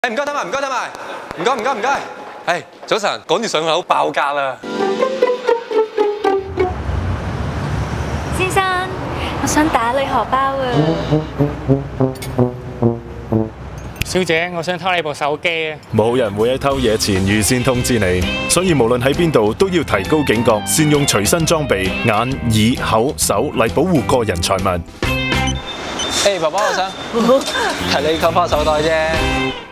唔該，等埋，唔該，等埋，唔該。早晨，趕住上樓爆價啦！ 先生，我想打你荷包啊！ 小姐，我想偷你部手機啊！ 冇人會喺偷嘢前預先通知你，所以無論喺邊度都要提高警覺，善用隨身裝備眼、耳、口、手嚟保護個人財物。 爸爸，我想提你購花手袋啫。